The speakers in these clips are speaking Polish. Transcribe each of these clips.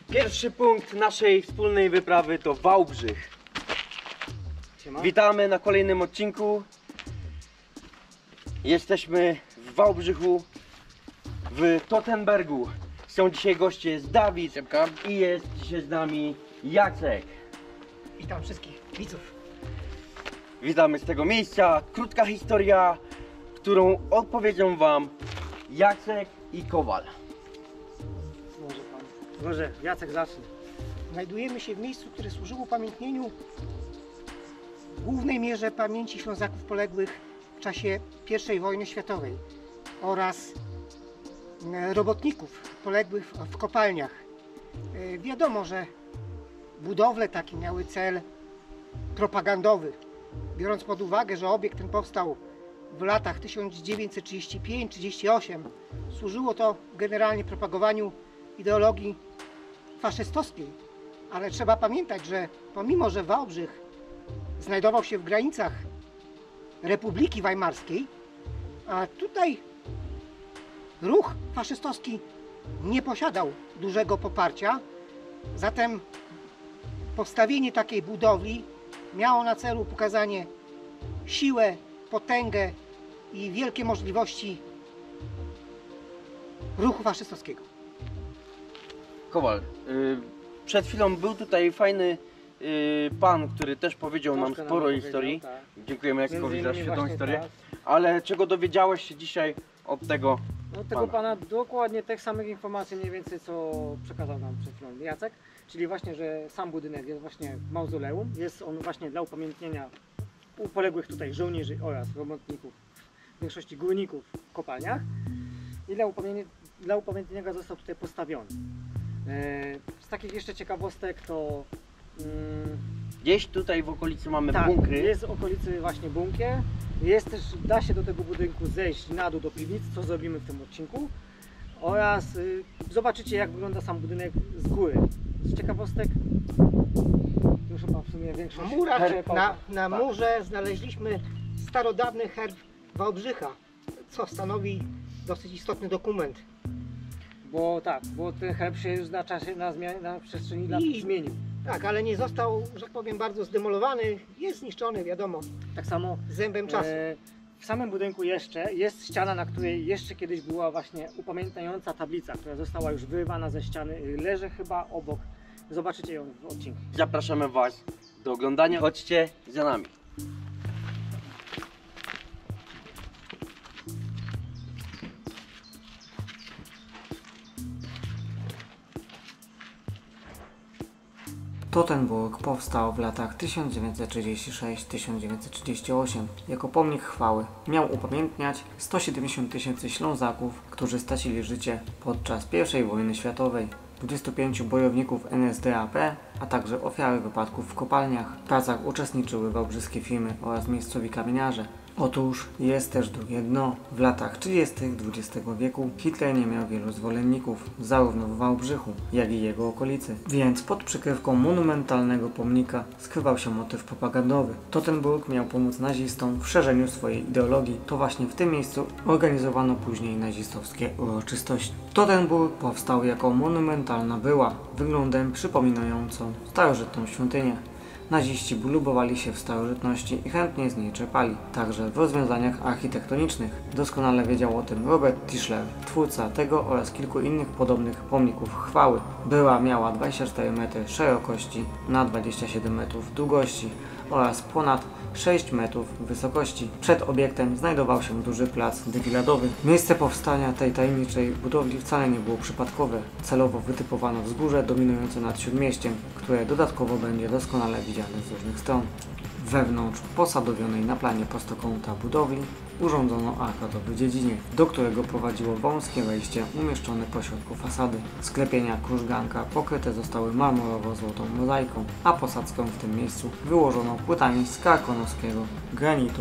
Pierwszy punkt naszej wspólnej wyprawy to Wałbrzych. Siema. Witamy na kolejnym odcinku. Jesteśmy w Wałbrzychu, w Tottenbergu. Są dzisiaj goście, jest Dawid. Siemka. I jest dzisiaj z nami Jacek. Witam wszystkich widzów. Witamy z tego miejsca. Krótka historia, którą odpowiedzią wam Jacek i Kowal. Może Jacek zacznie. Znajdujemy się w miejscu, które służyło upamiętnieniu w głównej mierze pamięci Ślązaków poległych w czasie I wojny światowej oraz robotników poległych w kopalniach. Wiadomo, że budowle takie miały cel propagandowy. Biorąc pod uwagę, że obiekt ten powstał w latach 1935-38, służyło to generalnie propagowaniu ideologii faszystowskiej. Ale trzeba pamiętać, że pomimo, że Wałbrzych znajdował się w granicach Republiki Weimarskiej, a tutaj ruch faszystowski nie posiadał dużego poparcia, zatem powstawienie takiej budowli miało na celu pokazanie siłę, potęgę i wielkie możliwości ruchu faszystowskiego. Kowal, przed chwilą był tutaj fajny pan, który też powiedział nam Troszkę sporo nam historii. opowiedział, tak. Dziękujemy Jackowi za Między innymi świetną właśnie historię. tak. Ale czego dowiedziałeś się dzisiaj od tego No tego pana dokładnie tych samych informacji mniej więcej co przekazał nam przed chwilą Jacek, czyli właśnie, że sam budynek jest właśnie mauzoleum, jest on właśnie dla upamiętnienia poległych tutaj żołnierzy oraz robotników, w większości górników w kopalniach i dla upamiętnienia został tutaj postawiony. Z takich jeszcze ciekawostek to Gdzieś tutaj w okolicy mamy tak, bunkry. jest w okolicy właśnie bunkier. Jest też, da się do tego budynku zejść na dół do piwnic, co zrobimy w tym odcinku. Oraz zobaczycie, jak wygląda sam budynek z góry. Z ciekawostek, już chyba w sumie większość Na murze znaleźliśmy starodawny herb Wałbrzycha, co stanowi dosyć istotny dokument. Bo ten herb się już na przestrzeni lat zmienił. Tak, ale nie został, że tak powiem, bardzo zdemolowany, jest zniszczony, wiadomo, Tak samo zębem czasu. w samym budynku jeszcze jest ściana, na której jeszcze kiedyś była właśnie upamiętniająca tablica, która została już wyrwana ze ściany, leży chyba obok. Zobaczycie ją w odcinku. Zapraszamy was do oglądania. Chodźcie za nami. Tottenburg powstał w latach 1936-1938 jako pomnik chwały. Miał upamiętniać 170 000 Ślązaków, którzy stracili życie podczas I wojny światowej, 25 bojowników NSDAP, a także ofiary wypadków w kopalniach. W pracach uczestniczyły wałbrzyskie firmy oraz miejscowi kamieniarze. Otóż jest też drugie dno. W latach 30. XX wieku Hitler nie miał wielu zwolenników, zarówno w Wałbrzychu, jak i jego okolicy. Więc pod przykrywką monumentalnego pomnika skrywał się motyw propagandowy. Tottenburg miał pomóc nazistom w szerzeniu swojej ideologii. To właśnie w tym miejscu organizowano później nazistowskie uroczystości. Tottenburg powstał jako monumentalna była, wyglądem przypominającą starożytną świątynię. Naziści lubowali się w starożytności i chętnie z niej czerpali, także w rozwiązaniach architektonicznych. Doskonale wiedział o tym Robert Tischler, twórca tego oraz kilku innych podobnych pomników chwały. Była miała 24 metry szerokości na 27 metrów długości oraz ponad 6 metrów wysokości. Przed obiektem znajdował się duży plac defiladowy. Miejsce powstania tej tajemniczej budowli wcale nie było przypadkowe. Celowo wytypowano wzgórze dominujące nad Śródmieściem, które dodatkowo będzie doskonale widziane z różnych stron. Wewnątrz posadowionej na planie prostokąta budowli urządzono arkadowy dziedziniec, do którego prowadziło wąskie wejście umieszczone pośrodku fasady. Sklepienia krużganka pokryte zostały marmurowo-złotą mozaiką, a posadzkę w tym miejscu wyłożono płytami z karkonoskiego granitu.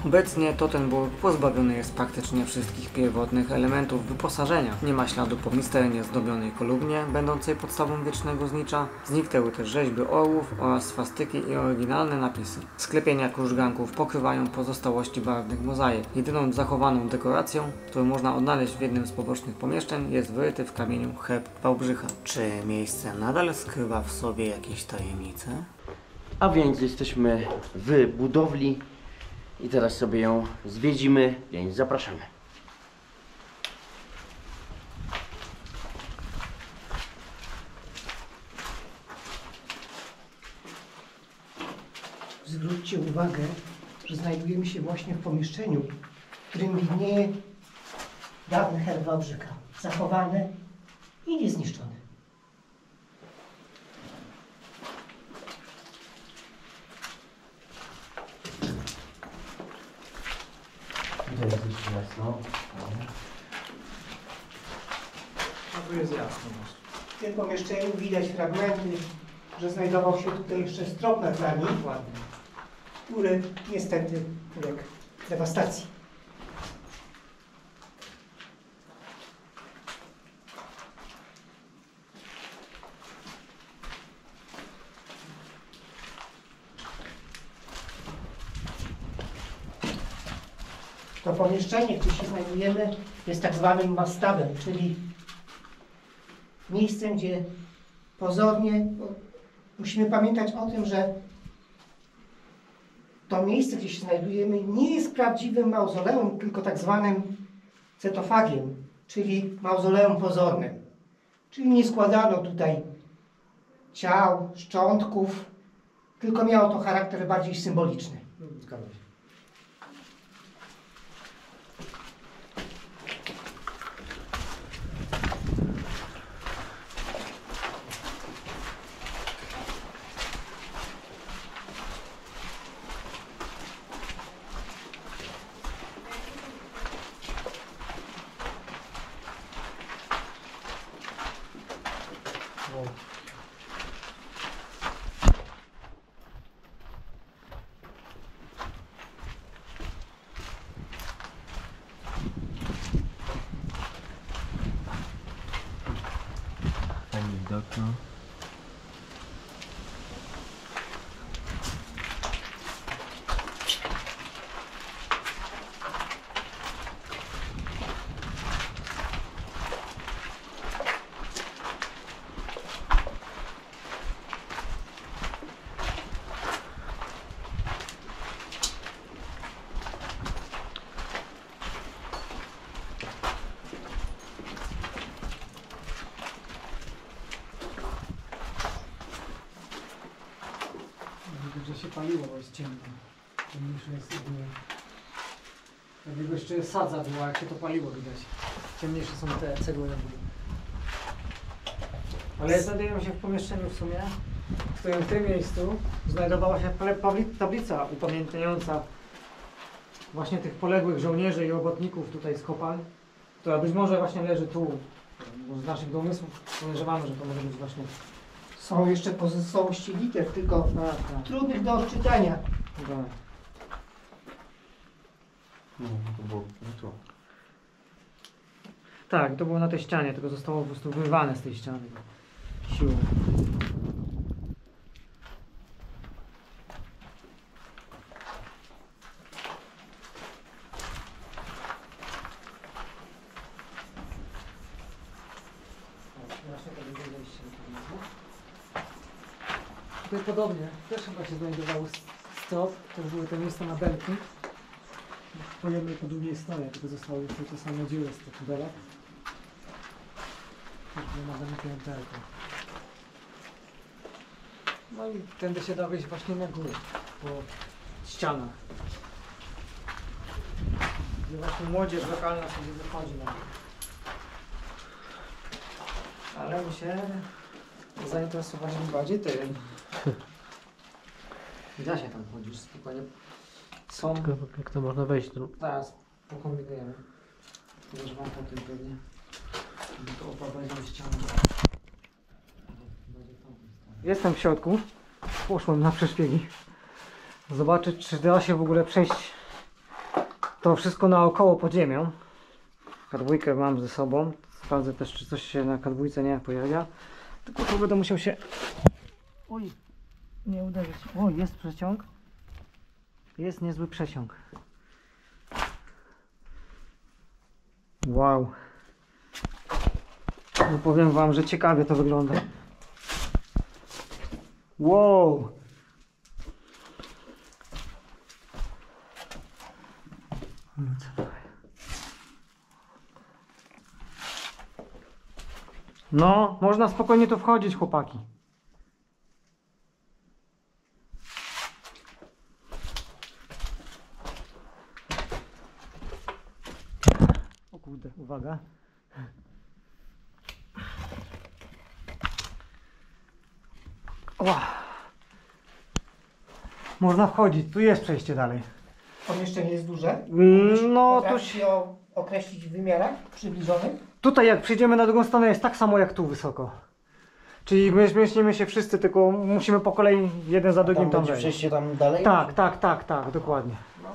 Obecnie Tottenburg pozbawiony jest praktycznie wszystkich pierwotnych elementów wyposażenia. Nie ma śladu po misternie zdobionej kolumnie, będącej podstawą wiecznego znicza. Zniknęły też rzeźby orłów oraz swastyki i oryginalne napisy. Sklepienia krużganków pokrywają pozostałości barwnych mozaik. Jedyną zachowaną dekoracją, którą można odnaleźć w jednym z pobocznych pomieszczeń, jest wyryty w kamieniu herb Wałbrzycha. Czy miejsce nadal skrywa w sobie jakieś tajemnice? A więc jesteśmy w budowli i teraz sobie ją zwiedzimy, więc zapraszamy. Zwróćcie uwagę, że znajdujemy się właśnie w pomieszczeniu, w którym widnieje dawny herb Wałbrzycha, zachowany i niezniszczony. Tutaj jest jeszcze jasno. A tu jest jasno. W tym pomieszczeniu widać fragmenty, że znajdował się tutaj jeszcze strop na tlani, Ładnie. który niestety uległ dewastacji. To pomieszczenie, gdzie się znajdujemy, jest tak zwanym mastabem, czyli miejscem, gdzie pozornie musimy pamiętać o tym, że to miejsce, gdzie się znajdujemy, nie jest prawdziwym mauzoleum, tylko tak zwanym cetofagiem, czyli mauzoleum pozornym. Czyli nie składano tutaj ciał, szczątków, tylko miało to charakter bardziej symboliczny. Zgadza się. Fajny widok, no. Widać, że się paliło, bo jest ciemno. Ciemniejsze jest ogólnie. Jakby jeszcze sadza była, jak się to paliło, widać. Ciemniejsze są te cegły. Ale znajdujemy się w pomieszczeniu w sumie, w którym w tym miejscu znajdowała się tablica upamiętniająca właśnie tych poległych żołnierzy i robotników tutaj z kopalń, która być może właśnie leży tu. Bo z naszych domysłów podejrzewamy, że to może być właśnie... Są jeszcze pozostałości liter, tylko Tak. trudnych do odczytania. Dobra. No, to było, no to. Tak, to było na tej ścianie, tylko zostało po prostu wyrwane z tej ściany siłą. Tutaj podobnie, też chyba się znajdował strop, to były te miejsca na belki. Po jednej i po drugiej stronie, tylko zostały jeszcze te same dziury z tych belek. Też były na zamknięte belki. No i tędy się da wyjść właśnie na górę, po ścianach. Gdzie właśnie młodzież lokalna sobie wychodzi na górę. Ale my się zainteresowaliśmy bardziej tym. Da się tam chodzić spokojnie. Są... Jak to można wejść? Teraz pokombinujemy. Podejrzewam po tym pewnie. To opadając ścianę. Jestem w środku. Poszłem na przeszpiegi. Zobaczyć, czy da się w ogóle przejść to wszystko naokoło pod ziemią. K2 mam ze sobą. Sprawdzę też, czy coś się na K2 nie pojawia. Tylko tu będę musiał się... Oj, nie uderzyć. O, jest przeciąg. Jest niezły przeciąg. Wow. No powiem wam, że ciekawie to wygląda. Wow. No, można spokojnie tu wchodzić, chłopaki. O kurde, uwaga. Można wchodzić, tu jest przejście dalej. Pomieszczenie jest duże. No, to Potrafisz ją określić w wymiarach przybliżonych? tutaj jak przejdziemy na drugą stronę jest tak samo jak tu wysoko. Czyli my zmieścimy się wszyscy, tylko musimy po kolei jeden za drugim tam wejść. przejście tam dalej? Tak, dokładnie.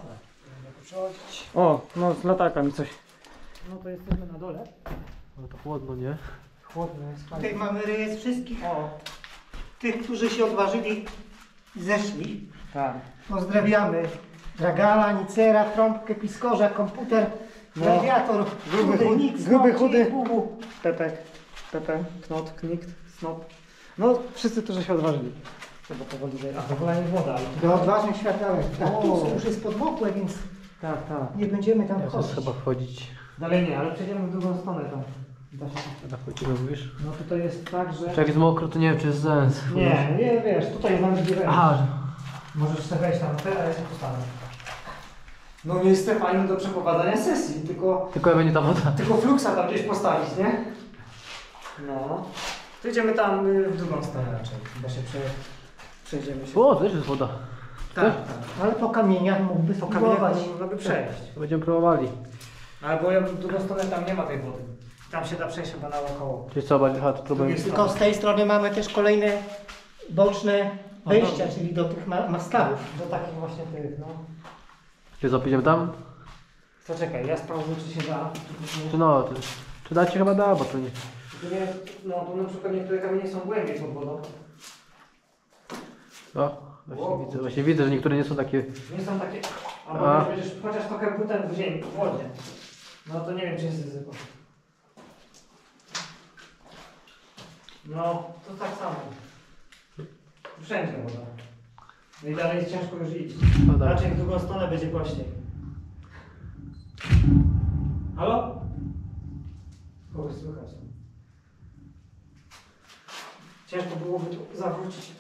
O, no z latarka mi coś. No to jesteśmy na dole. No to chłodno, nie? Chłodno jest. Tutaj mamy rejestr wszystkich tych, którzy się odważyli i zeszli. Tak. Pozdrawiamy Dragala, Nicera, Trąbkę, Piskorza, Komputer, Radiator, Gruby, chudy. Pepe, Knot, Knikt, Snop. No wszyscy, którzy się odważyli. Trzeba powoli zejść. A to chyba nie woda, ale... Do odważnych światełek. Tak, O. tu już jest podmokłe, więc Tak. nie będziemy tam To wchodzić. trzeba wchodzić. Dalej nie, ale przejdziemy w drugą stronę tam. Da się. Na wchodzimy, mówisz? No tutaj jest tak, że... Czy jak jest mokro, to nie wiem, czy jest sens. Nie, wiesz, tutaj jest nawet gdzie wejść. Aha, Możesz sobie wejść tam, a ja się postanę. No miejsce fajne do przeprowadzania sesji, tylko ja będzie ta woda. tylko fluksa tam gdzieś postawić, nie? No. To idziemy tam w drugą stronę raczej, chyba się przejdziemy się. O, też jest woda. Tak. Ale po kamieniach mógłby Po spróbować. kamieniach można by przejść. To będziemy próbowali. Albo ja w drugą stronę tam nie ma tej wody. Tam się da przejść chyba naokoło. Czyli co, bardziej to próbujemy. Tylko z tej strony mamy też kolejne boczne wejścia, czyli do tych mastawów. Do takich właśnie tych, no. Czy co, pójdziemy tam? To czekaj, ja sprawdzę czy się da. Czy no, czy dać się chyba da, bo to nie... No tu na przykład niektóre kamienie są głębiej pod wodą. O, właśnie widzę, że niektóre nie są takie... Nie są takie. Albo A. będziesz chociaż trochę butem w ziemi, w wodzie. No to nie wiem czy jest ryzyko. No, to tak samo. Wszędzie woda. No i dalej jest ciężko już iść. No dobra. Raczej w drugą stronę będzie prościej. Halo? Kogoś słychać. Ciężko byłoby tu zawrócić.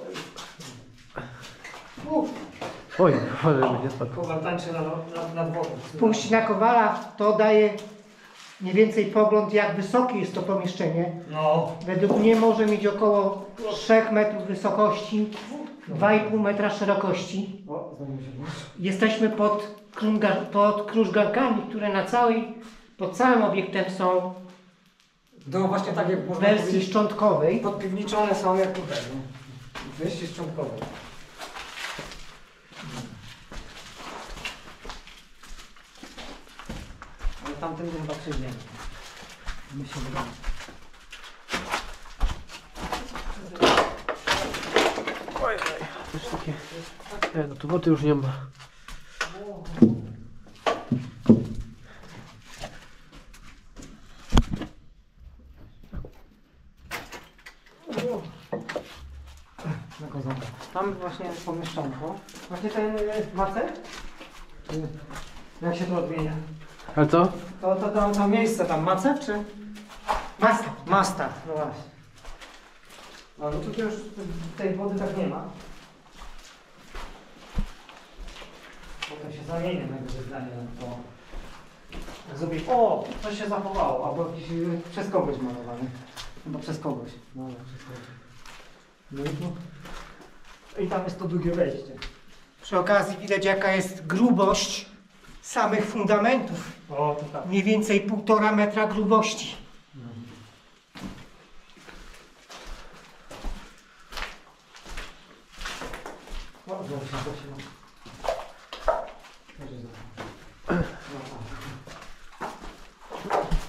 Oj, żeby nie spadł. Kowal tańczy nad wodą. Spójrz na Kowala, to daje mniej więcej pogląd, jak wysokie jest to pomieszczenie. No. Według mnie może mieć około 3 metrów wysokości, 2,5 metra szerokości. O, znowu się włączy. Jesteśmy pod krużgankami, które pod całym obiektem są No właśnie tak jak w można wersji powiedzieć, szczątkowej. podpiwniczone są jak tutaj. No. Wyjście szczątkowe. Ale tamtym chyba przejdziemy. My się wydaje. Też takie... Nie, no tu wody już nie ma. Tam właśnie pomieszczonko. Właśnie ten macet? Jak się to odmienia? Ale co? To miejsce tam, macet czy? Masta. Masta, no właśnie. No tutaj już tej wody tak nie ma. Potem się zamienię na jego zdanie na to. Jak zrobię, o, coś się zachowało, albo jakiś przez kogoś malowany. Chyba przez kogoś. No, przez kogoś. No i tu. I tam jest to drugie wejście. Przy okazji widać, jaka jest grubość samych fundamentów. O, to tak. Mniej więcej 1,5 metra grubości. O, znowu się.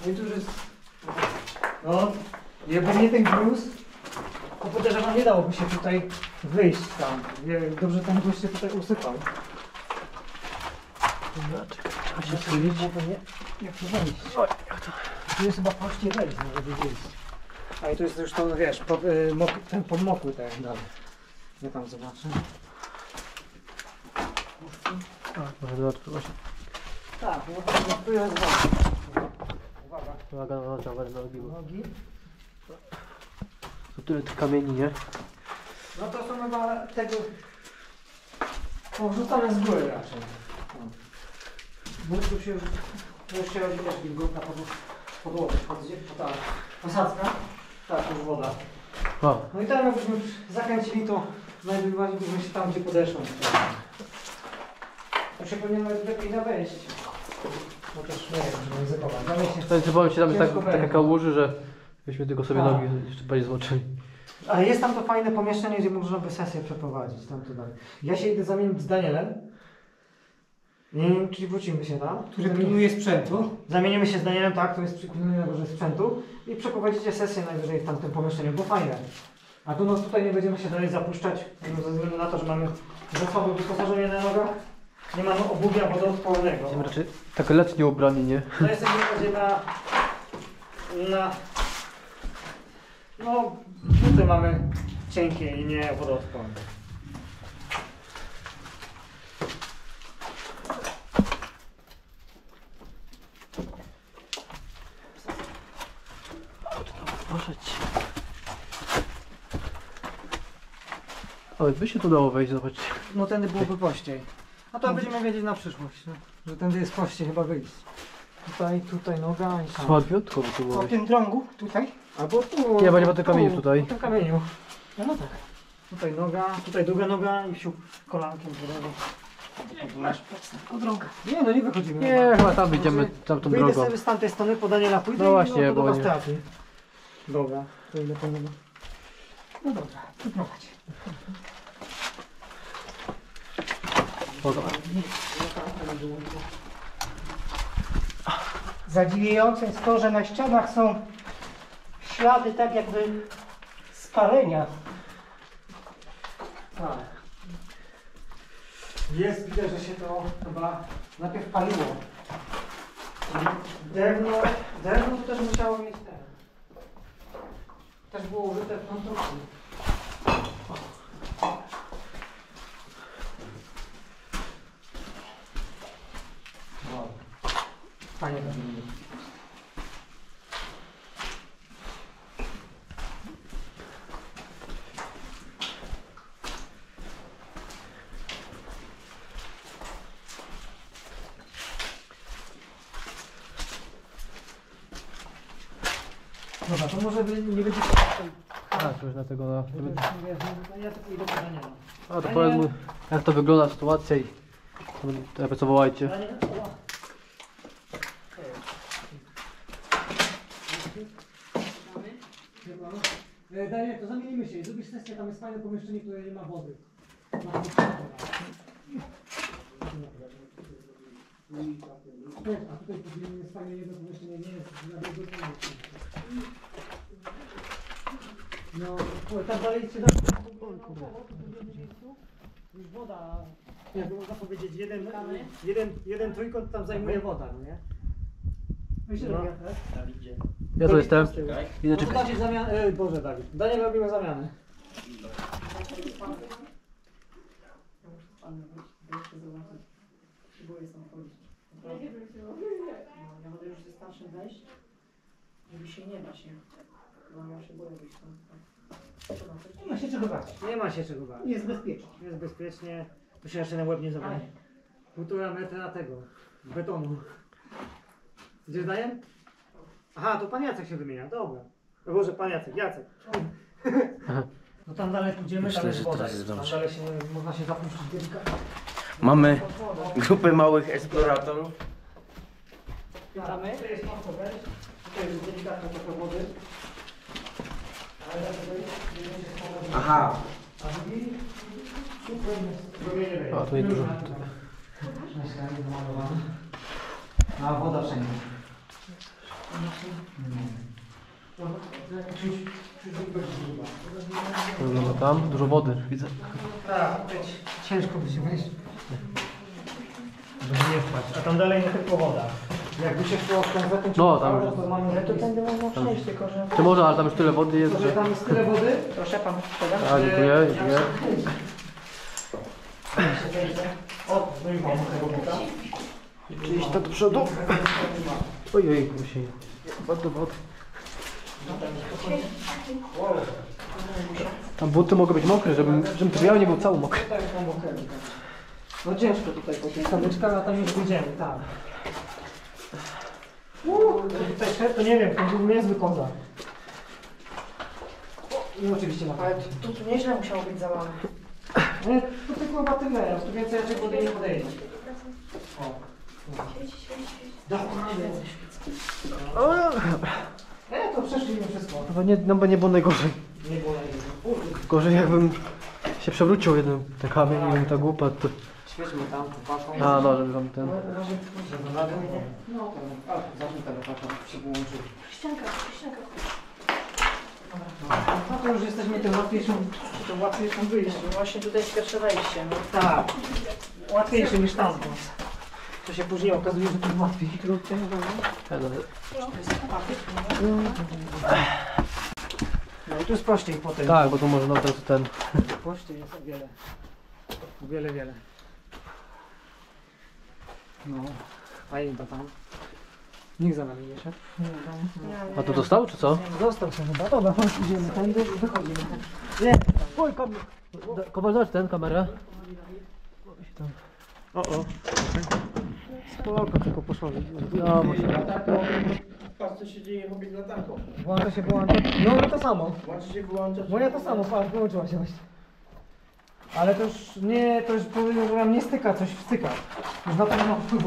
No i tu już jest... No, jakby nie ten gruz, to podejrzewam, nie dałoby się tutaj wyjść tam. Dobrze ten gruz się tutaj usypał. Dobra, czekaj, trzeba się schylić. Jak to wejść? Oj, jak to? Tu jest chyba prościej wejść, żeby wyjść. A i tu jest już to, wiesz, ten podmokły tak dalej. Ja tam zobaczę. Może dodatkowo właśnie. Tak, no tu jest woda. Uwaga. Uwaga, no trzeba nogi, bo Nogi. to tyle tych kamieni, nie? No to są chyba tego porzucane z góry raczej. Bo tu się już się robi też wilgotna podłoga, ta posadzka. Tak, już woda. O, No i tam jakbyśmy zakręcili, to najbardziej byśmy się tam, gdzie podeszło. To się powinien nawet lepiej nawejść. Chociaż nie wiem, żeby ryzykować. to jest, powiem ci, tam jest Ciężko taka będzie. kałuży, że byśmy tylko sobie Tak. nogi jeszcze bardziej zmoczyli. Ale jest tam to fajne pomieszczenie, gdzie można by sesję przeprowadzić. Tam to dalej. Ja się idę zamienić z Danielem. Nie wiem, czyli wrócimy się tam. Który pilnuje sprzętu. Zamienimy się z Danielem, tak, który jest pilnuje na górze sprzętu. I przeprowadzicie sesję najwyżej w tamtym pomieszczeniu, bo fajne. A tu no tutaj nie będziemy się dalej zapuszczać, ze względu na to, że mamy za słabe wyposażenie na nogach. Nie mamy obuwia wodoodpornego. Jesteśmy raczej tak letnio ubrani, nie? No jesteśmy bardziej na... No, buty mamy cienkie i nie wodoodporne. Poszedć. Ale by się tu dało wejść, zobaczcie. No tędy byłoby prościej. A to będziemy wiedzieć na przyszłość, no, że tędy jest prościej chyba wyjść. Tutaj noga i tam. Słodwiutko by tu było Po wejść. tym drągu tutaj. Albo tu. Nie, będzie po tym kamieniu tutaj. Po tym kamieniu. No, no tak. Tutaj noga, tutaj druga noga i siup kolankiem w drogę. O drąga. Nie, no nie wychodzimy. Nie, chyba tam wyjdziemy tamtą Wyjdę drogą. sobie z tamtej strony, podanie na pójdę No i właśnie, to do bo was nie- trafi. Dobra, to idę po niego. No dobra, tu prowadź. Zadziwiające jest to, że na ścianach są ślady tak jakby spalenia. Tak. Jest, widać, że się to chyba najpierw paliło. Drewno to też musiało mieć ten. Też było użyte w konstrukcji. Wow. Fajnie to wygląda. Dobra, to może nie będzie... Tak, już dlatego na... Ja tylko idę po Daniela. A to powiedz mu, jak to wygląda sytuacja i jakby co wołajcie. Daniel, Daniel, to zamienimy się. Zrobisz sesję, tam jest fajne pomieszczenie, które nie ma wody. A tutaj jest fajne jedno pomieszczenie, nie jest na drugie pomieszczenie. No, tam dalej się da... Już woda, jakby można powiedzieć, jeden trójkąt tam zajmuje woda, no nie? No. Ja tu jestem. Idę No to czekać. Dawid zamianę, Boże Dawid, Daniel robimy zamianę. Ja będę już ze starszym wejść, żeby się nie bać, nie? No ja się boję wyjść tam. Nie ma się czego bać. Nie ma się czego bać. Jest bezpiecznie. Jest bezpiecznie, tu się jeszcze na łeb nie zabije. 1,5 metra tego, betonu. Gdzie daję? Aha, to pan Jacek się wymienia, dobra. No Boże, pan Jacek. No tam dalej pójdziemy, Myślę, tam jest że woda. teraz jest Tam dobrze. dalej się, można się zapuścić delikatnie. Mamy grupę małych eksploratorów. Witamy. Tutaj jest łatwo wejść, tutaj jest delikatne trochę wody. Ale nie będzie z powrotem. Aha. A drugi? Strumienie wejdzie. A, tu jest dużo. A woda wszędzie. No tam dużo wody widzę. Tak, ciężko by się wejść. Żeby nie wpaść. A tam dalej nie tylko woda. Jakby się szło w tą zakręcie, No, tam już- to mamy... Ale to tędy można przejść, tylko że... Czy może, ale tam już tyle wody jest, Że że... tam jest tyle wody, Proszę pan, sprzedam. A, dziękuję, dziękuję. o, no i mam tego buta. Gdzieś tam do przodu. Ojej, się. Bardzo wody. Tam buty mogą być mokre, żebym ja nie był cały mokry. Tak, mam bokerkę. No ciężko tutaj po tych kamyczkach, a tam już wyjdziemy, tak. Tutaj szedł, to nie wiem, to był niezły kozak. I oczywiście na Ale tu nieźle musiało być załamane. Nie, to tylko chyba tyle, tu więcej raczej wody nie podejdzie. O. Dokładnie. To przeszliśmy wszystko. Chyba nie było najgorzej. Nie było najlepiej. Gorzej jakbym się przewrócił jeden ten kamień i bym tak upadł. To... Świećmy tam, tu patrzą. A, no, żeby wam ten... No. A, zacznij tego patrzą, się połączył. Ścianka. No to już jesteśmy tym łatwiejszym wyjściem. No właśnie tutaj jest pierwsze wejście, no. Tak. Łatwiejsze niż tam. To się później okazuje, że to jest łatwiej. No i tu jest prościej potem. Tak, bo tu może no ten... Prościej jest o wiele. O wiele, wiele. No, fajnie to tam. Nikt za nami nie szedł. A to dostał, czy co? Został się chyba. Dobra, chodź, idziemy tędy, wychodzimy. Nie, Oj, Kowal, zobacz ten, kamerę. spoko, tylko poszło. No, może... Patrz co się dzieje wobec latarką. Włącza się, wyłącza. No i to samo. Włączy się, wyłącza. Moja to samo, patrz, wyłączyła się właśnie. Ale to już nie, to już powiem, że nam nie styka, coś wstyka. Już na to nie ma wpływu.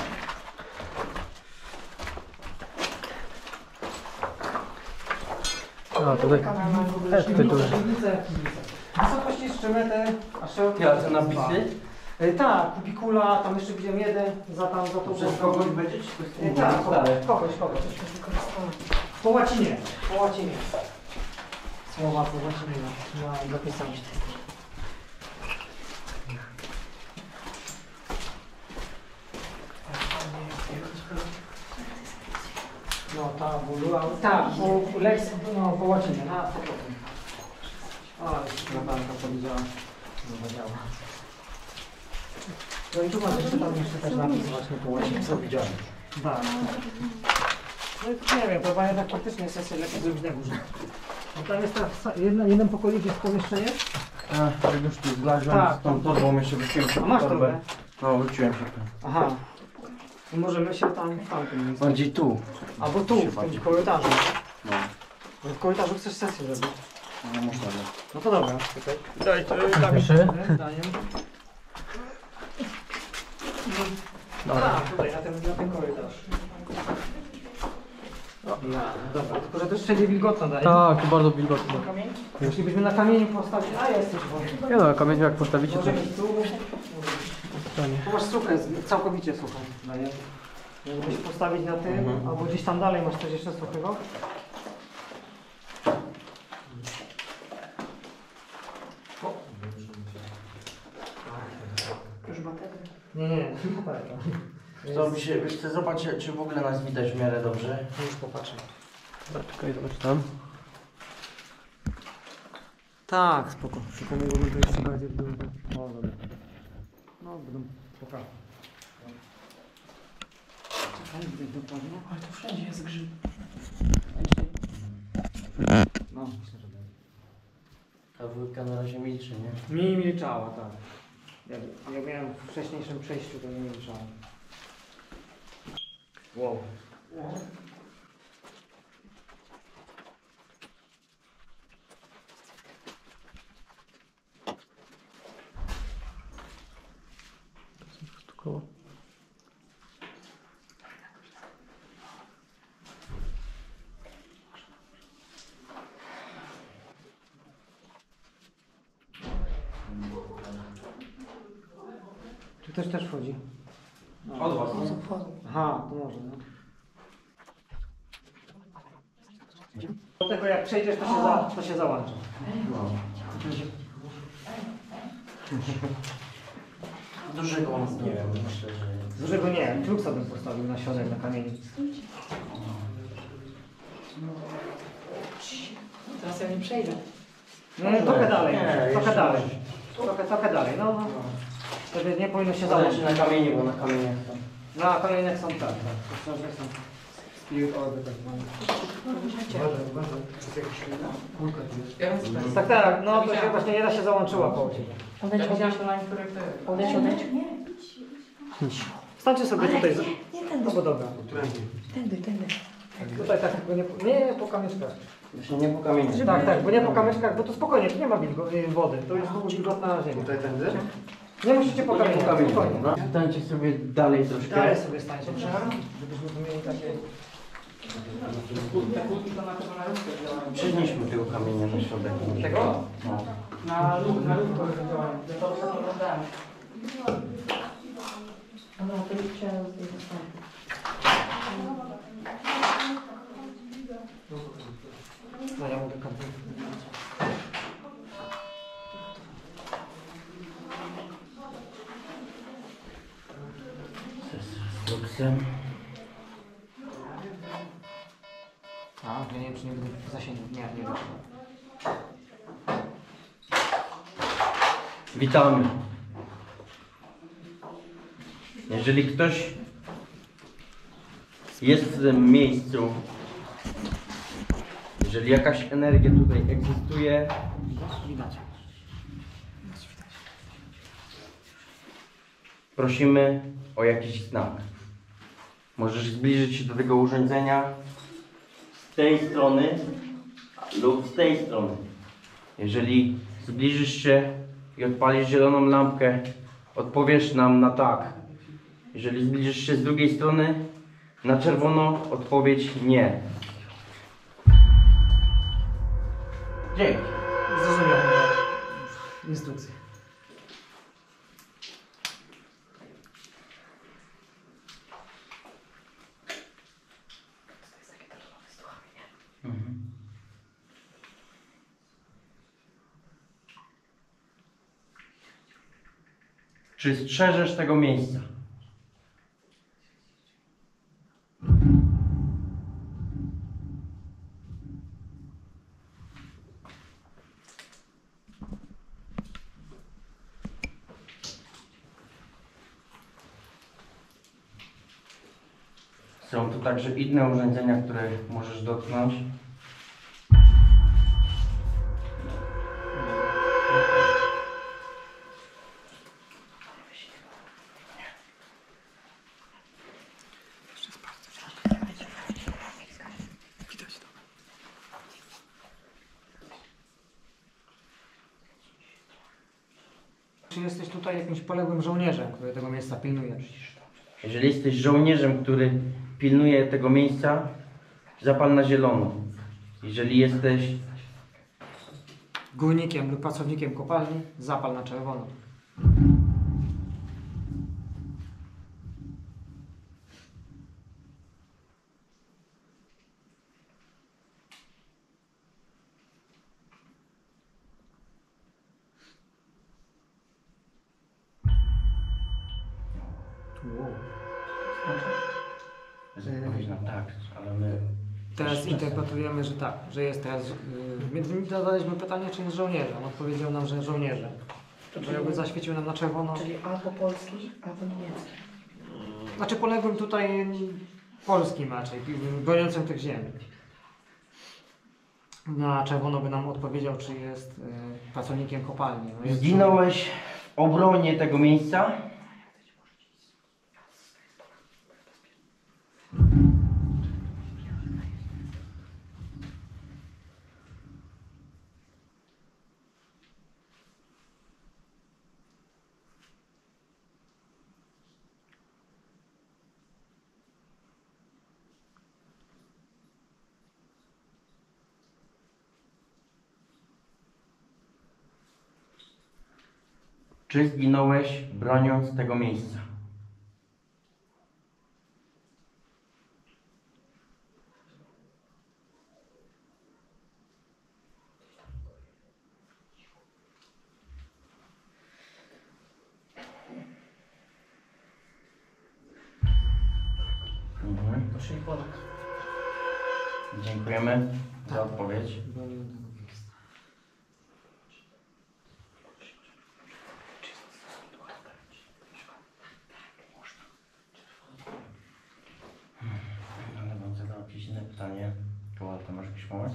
A, tutaj... tutaj to... Wysokość jest 3 metry, a szerokość Ja, jest te 2. napisy? Tak, kubikula, tam jeszcze widziałem jeden, za to... Przez kogoś będzie, czy przez Tak, kogoś. Po łacinie. Słowa po łacinie na zapisane. No ta budula, tak, po Lex, no po łacinie, na 100%. A, jeszcze latarka powiedziała, zadziała. No i tu masz jeszcze tam jeszcze też napis właśnie po łacinie. Co widziałem? Tak. No i nie wiem, to pamiętam tak faktycznie sesję lepiej zrobić na górze. No tam jest jeden pokoik jest pomieszczenie. Już tu zlazłem Tak. z tą torbą, jeszcze wróciłem się A masz torbę? No, wróciłem się tu. Aha. I możemy się tam w tamtym miejscu. Bardziej tu. Albo tu, w tym korytarzu. No, W korytarzu chcesz sesję zrobić. no można. No to dobra. Tutaj. Daj to, Jeszcze? Zdaniem. Tak, tutaj na ten korytarz. Dobra, tylko że to jeszcze nie wilgotno daje. Tak, to bardzo wilgotne. Jeśli byśmy na kamieniu postawili... A jest coś Nie no, kamień jak postawicie, to... Możemy tu... Tu masz suche, całkowicie suche daje. Mógłbyś postawić na tym, albo gdzieś tam dalej masz coś jeszcze suchego. Już bateria. Nie, To mi się, chcę zobaczyć, czy w ogóle nas widać w miarę dobrze. już popatrzę. Czekaj, zobacz tam. Tak, spoko. Tylko mogłoby być jeszcze bardziej w dół. O, dobra. No, będą poprawne. Czekaj, widać dokładnie. Ale tu wszędzie jest grzyb. No, myślę, że będzie. Ta wódka na razie milczy, nie? Mi milczała, tak. Jak miałem w wcześniejszym przejściu, to nie milczała. Wow. Koło. Tu też wchodzi. Od was. Wchodzą. Aha, to może, no. Do tego jak przejdziesz, to się załączy. Dużego nie wiem, myślę, że... Dużego nie, kluksa bym postawił na środek, na kamieni. Teraz ja nie przejdę. Nie, trochę dalej, Nie, trochę jeszcze dalej. Trochę dalej, no. Wtedy nie powinno się załączyć. Zależy na kamieniu, bo na kamieniach to... Na kamieniach są tak. Ostrożnie są. Spirit orby tak zwane. Tak, tak, no to się właśnie jedna się załączyła koło ciebie. Odejdź. Stańcie sobie tutaj. Nie tędy. No bo dobra. Tędy. Tutaj tak, tylko nie po kamyczkach. Właśnie nie po kamieniu. Tak, bo nie po kamyczkach, bo tu spokojnie, tu nie ma wody. To jest wilgotna ziemia. Tutaj tędy? Nie musicie po kamyczkach, spokojnie. Stańcie sobie dalej troszkę. Dalej sobie stańcie, żebyśmy tu mieli takie... Przenieśmy tego kamienia na środek. Tego? No. Na lód działają. To oglądałem. Dobra, to już chciałem z tej zostawić. No ja mogę kampę. Z luksem. A, ja nie wiem, czy nie będę w zasięgu. Nie będę. Witamy. Jeżeli ktoś jest w tym miejscu, jeżeli jakaś energia tutaj egzystuje, Widać. prosimy o jakiś znak. Możesz zbliżyć się do tego urządzenia z tej strony lub z tej strony. Jeżeli zbliżysz się i odpalisz zieloną lampkę, odpowiesz nam na tak. Jeżeli zbliżysz się z drugiej strony, na czerwono odpowiedź nie. Dzięki. Zrozumiałem instrukcję. Czy strzeżesz tego miejsca? Są tu także inne urządzenia, które możesz dotknąć. Czy jesteś tutaj jakimś poległym żołnierzem, który tego miejsca pilnuje? Jeżeli jesteś żołnierzem, który pilnuje tego miejsca, zapal na zielono. Jeżeli jesteś Górnikiem lub pracownikiem kopalni, zapal na czerwono. odpowiedź na tak, ale my... Teraz interpretujemy, że tak, że jest teraz... Więc zadaliśmy pytanie, czy jest żołnierzem. On odpowiedział nam, że żołnierzem. To jakby zaświecił nam na czerwono. Czyli albo polski, albo niemiecki. Znaczy poległym tutaj polskim raczej, broniącym tych ziem. Na czerwono by nam odpowiedział, czy jest pracownikiem kopalni. No jest Zginąłeś w obronie tego miejsca? Czy zginąłeś broniąc tego miejsca? Czyli Polak. Dziękujemy za odpowiedź. Broniłem tego miejsca. Ale bym zadał jakieś inne pytanie. Koła, to masz jakiś pomysł?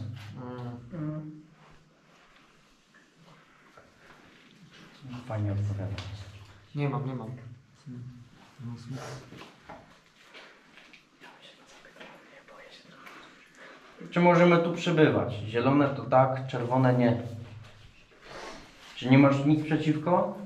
Fajnie odpowiada. Nie mam. Czy możemy tu przebywać? Zielone to tak, czerwone nie. Czy nie masz nic przeciwko?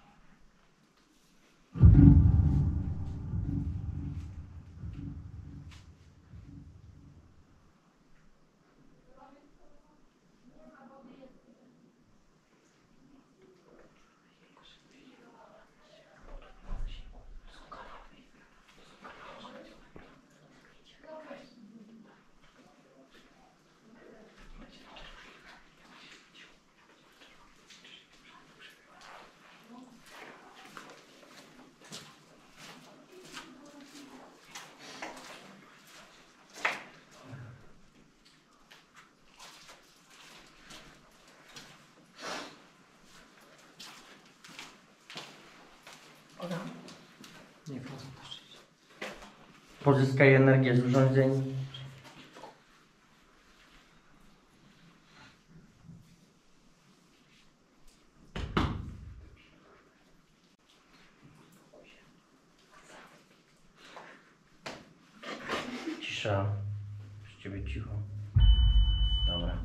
Nie wchodzę też. Pozyskaj energię z urządzeń. Cisza. Z ciebie cicho. Dobra.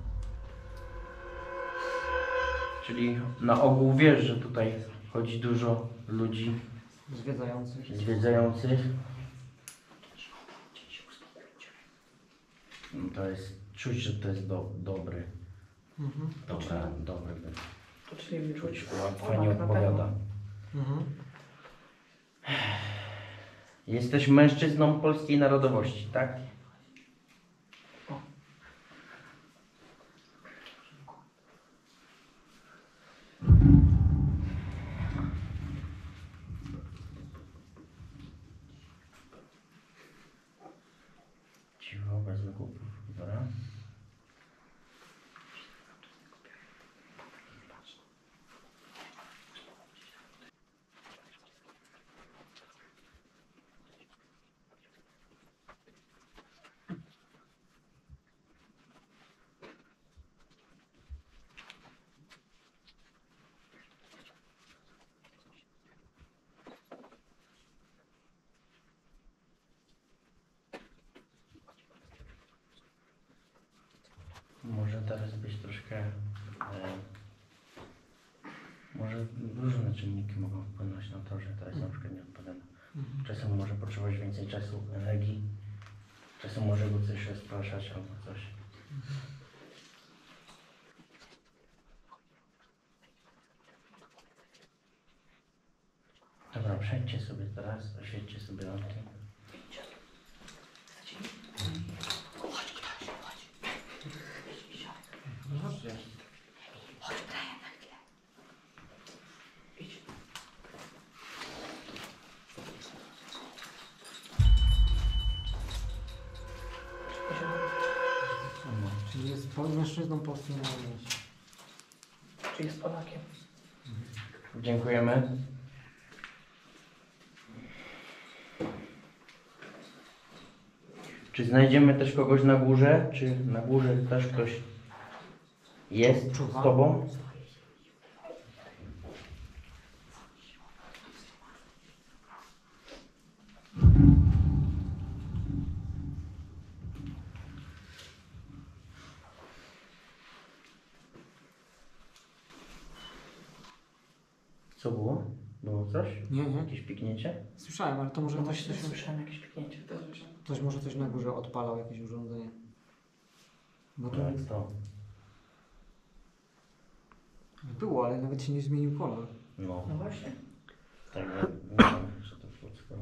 Czyli na ogół wiesz, że tutaj chodzi dużo ludzi zwiedzających. No to jest, czuć, że to jest dobry. Dobry. To czyli Czuć, fajnie odpowiada. Jesteś mężczyzną polskiej narodowości, tak? Cicho, bez wykupów. Dobra. Może teraz być troszkę... może różne czynniki mogą wpłynąć na to, że teraz na przykład nie odpowiada. Czasem może potrzebować więcej czasu, energii. Czasem może go coś rozpraszać albo coś. Dobra, przejdźcie sobie teraz, oświećcie sobie lampki. Czyli jest mężczyzną polskim narodowości. Czyli jest Polakiem. Dziękujemy. Czy znajdziemy też kogoś na górze? Czy na górze też ktoś jest z tobą? Co było? Było coś? Nie. Jakieś piknięcie? Słyszałem, ale to może No ktoś, właśnie słyszałem jakieś piknięcie. Też słyszałem. ktoś może coś na górze odpalał, jakieś urządzenie. Bo to Tak, to. było, ale nawet się nie zmienił kolor. No, No właśnie. tak, nie wiem, co to wszystko.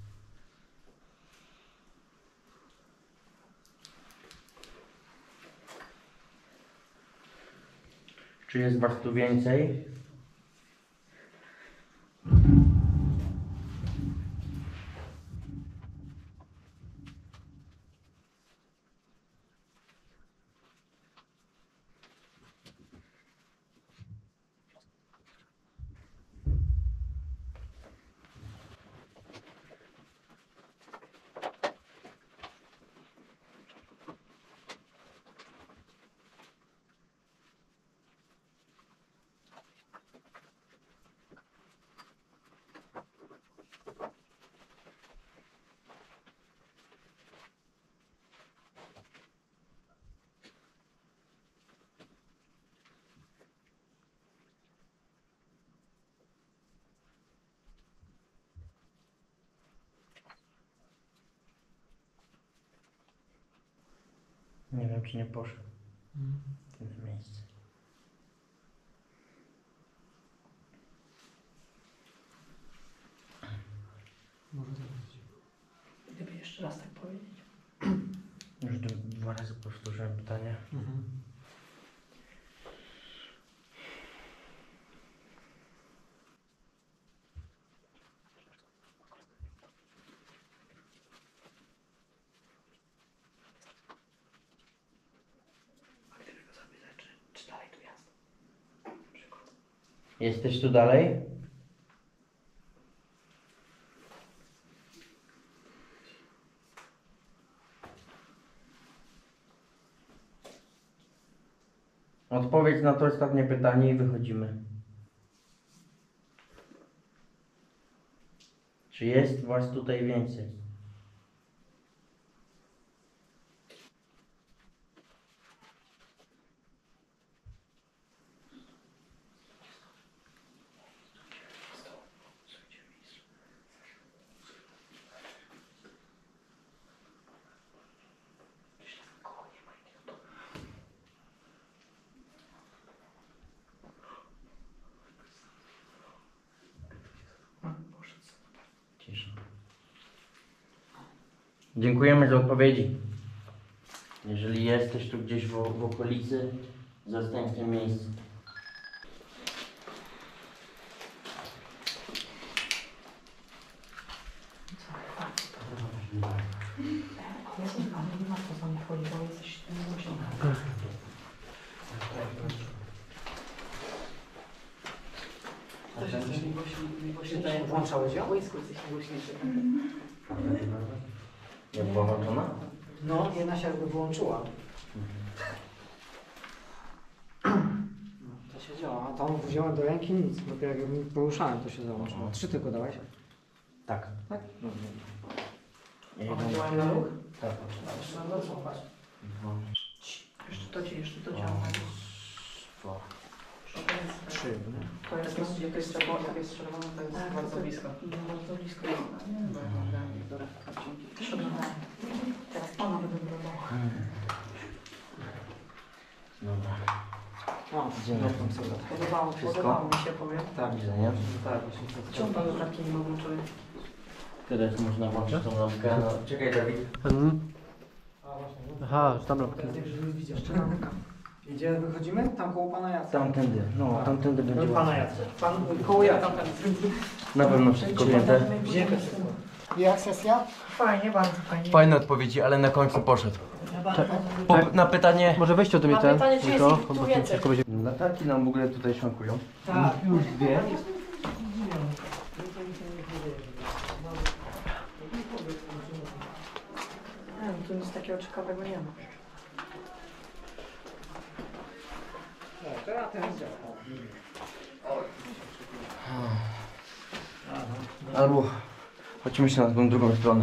Czy jest was tu więcej? Nie wiem, czy nie poszedł w tym miejscu. Gdyby jeszcze raz tak powiedzieć. Już dwa razy powtórzyłem pytanie. A gdyby go zapytać, czy dalej tu jest? Jesteś tu dalej? Odpowiedź na to ostatnie pytanie i wychodzimy. Czy jest was tutaj więcej? Cisza. Dziękujemy za odpowiedzi. Jeżeli jesteś tu gdzieś w okolicy, zostań w tym miejscu. Jest nie ma co z nami chodzi, bo jesteś głośno. Włączałeś ją? Jak była włączona? No, jedna się jakby wyłączyła. No, to się działa, a tam wziąłem do ręki nic, dopiero jak ją poruszałem to się załączyło. 3 tylko dałeś? Tak. Tak? Ja One idę- działają na ruch? Tak. Jeszcze na co, patrz. Jeszcze to działa. Dwa. Trzy. To jest, jak jest czerwone, to jest bardzo blisko. Bardzo blisko jest. Też oglądałem. Teraz ona by wyglądała. Dobra. O, Dziękuję. Podobało mi się, powiem. Tak, widzenia. tak, Czemu pan bratki nie mogą czuć? Teraz można włączyć tą lampkę. No, czekaj, Dawid. Aha, już tam lampkę. Jeszcze lampka. Gdzie wychodzimy? Tam koło pana Jacka. Tamtędy. No, tamtędy będzie Pana łatwiej. Jacka. Pan koło Jacka. Na pewno wszystko wiedzę. Gdzie jak sesja? Fajnie, bardzo fajnie. Fajne odpowiedzi, ale na końcu poszedł. Na pytanie... Może weźcie ode mnie Mam ten. pytanie, czy jest tylko, ich tu bo więcej? ciężko będzie. Latarki nam w ogóle tutaj szwankują. Tak, Już dwie. Tu nic takiego ciekawego nie ma. to ja teraz działa. Albo chodźmy jeszcze na tą drugą stronę.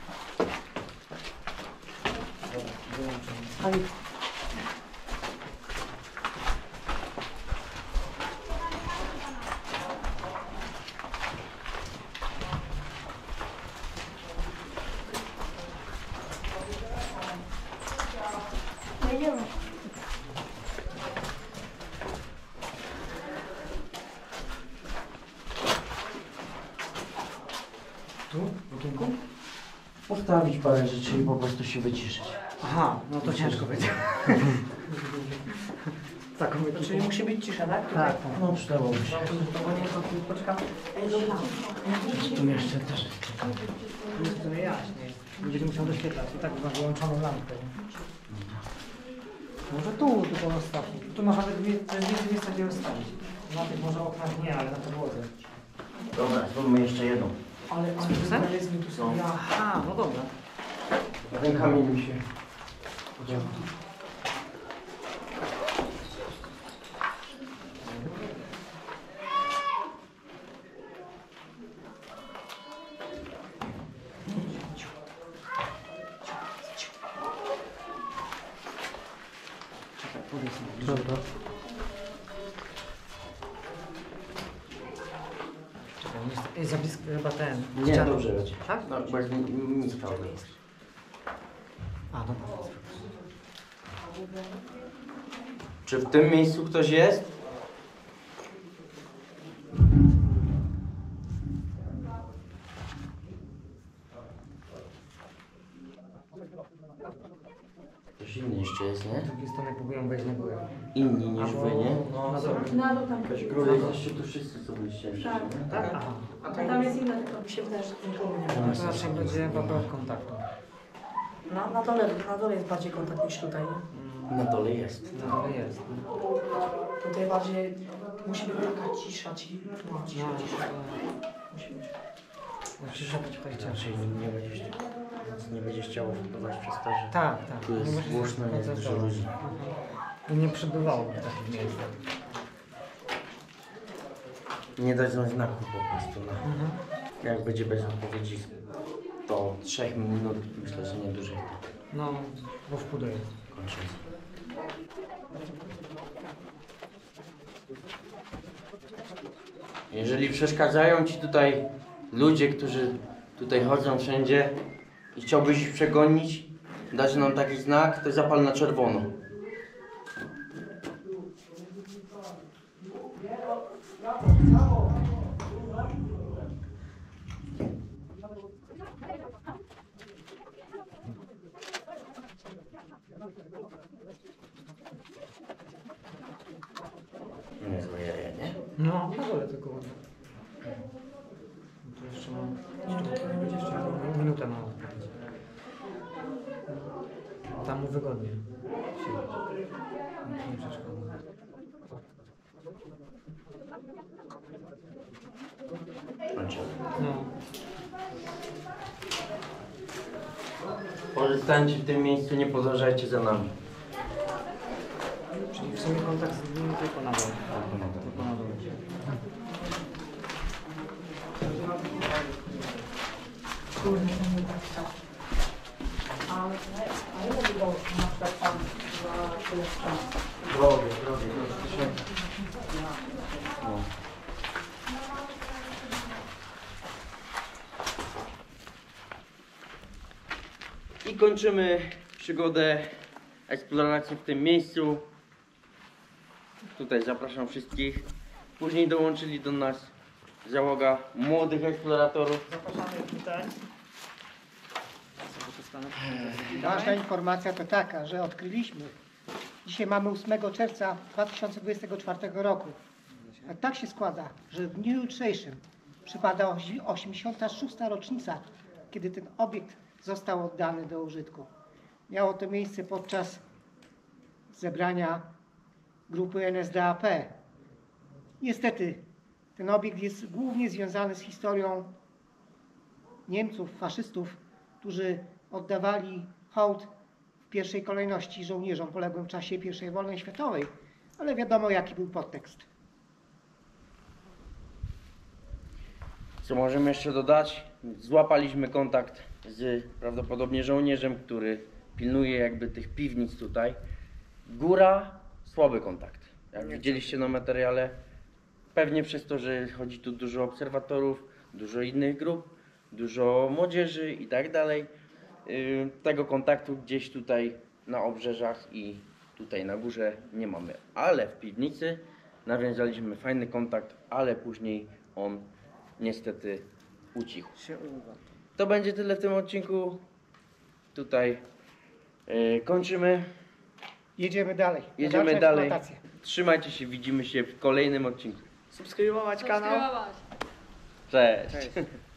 Tu? W okienku? Ustawić parę rzeczy i po prostu się wyciszyć. Aha, no to ciężko będzie. Taką To czyli musi być cisza, tak? Tak, No przydałoby się. To bo nie, to tu poczekam. Tu jeszcze też. jest to jaśnie. Będzie musiał doświetlać. I tak ma wyłączoną lampkę. Może tu tylko rozstawić. Tu masz nawet więcej miejsca gdzie rozstawić. Na tych może oknach nie, ale na podłodze. Dobra, zróbmy jeszcze jedną. Ale Powiedzmy tu są. Aha, no dobra. Ten kamień mi się... Dobra. Jest za blisko chyba ten. Nie, ściana. dobrze będzie. Tak? No, bo jak mi stał. A, dobra. Czy w tym miejscu ktoś jest? Ktoś inny jeszcze jest, nie? Z drugiej strony próbują wejść na górę. Inni niż wy, nie? Na dole. Na dół tam. Jesteście tu wszyscy, co byliście wcześniej, Tak. nie? Tak? Aha. A tam jest inne, tylko mi się wydaje, że nikogo nie ma. To raczej będzie wapor kontaktu. No, na dole jest bardziej kontakt niż tutaj, nie? Na dole jest. Na dole jest. Tutaj bardziej musi być taka cisza, no, cisza. Musi być. Musisz być tutaj Raczej ciężej. nie będziesz chciało wpływać przez to, że Tak, tak. tu jest Nie musisz głośno, się jest dużo koncentrować. ludzi. I nie przebywało w takich miejscach. Nie dać nam znaku po prostu. No. Jak będzie bez odpowiedzi, to 3 minut, myślę, że nie dłużej. No, bo w pudełku jest. Kończąc. Jeżeli przeszkadzają Ci tutaj ludzie, którzy tutaj chodzą wszędzie i chciałbyś ich przegonić, dać nam taki znak, to zapal na czerwono. Niezłe jaja, nie? No, na dole tylko. No to jeszcze mam... Minutę mam. Tam mu wygodnie siedzieć. Nikt nie przeszkadza. Kończymy. No. Pozostańcie w tym miejscu, nie podążajcie za nami. Czyli w sumie kontakt z nim tylko na dole. Tylko na dole. Kurde, to nie tak chciał. A ile by było na przykład pan za tyle czasu? Drogie. No. I kończymy przygodę eksploracji w tym miejscu. Tutaj zapraszam wszystkich. Później dołączyli do nas załoga młodych eksploratorów. Zapraszamy tutaj. Ważna informacja to taka, że odkryliśmy. Dzisiaj mamy 8 czerwca 2024 roku. A tak się składa, że w dniu jutrzejszym przypada 86. rocznica, kiedy ten obiekt został oddany do użytku. Miało to miejsce podczas zebrania grupy NSDAP. Niestety ten obiekt jest głównie związany z historią Niemców, faszystów, którzy oddawali hołd w pierwszej kolejności żołnierzom poległym w czasie I wojny światowej, ale wiadomo jaki był podtekst. Co możemy jeszcze dodać? Złapaliśmy kontakt z prawdopodobnie żołnierzem, który pilnuje jakby tych piwnic tutaj. Góra, słaby kontakt. Jak widzieliście na materiale, pewnie przez to, że chodzi tu dużo obserwatorów, dużo innych grup, dużo młodzieży i tak dalej. Tego kontaktu gdzieś tutaj na obrzeżach i tutaj na górze nie mamy. Ale w piwnicy nawiązaliśmy fajny kontakt, ale później on niestety ucichł. To będzie tyle w tym odcinku. Tutaj kończymy. Jedziemy dalej. na Jedziemy dalszą dalej. eksploatację. Trzymajcie się, widzimy się w kolejnym odcinku. Subskrybować kanał. Cześć.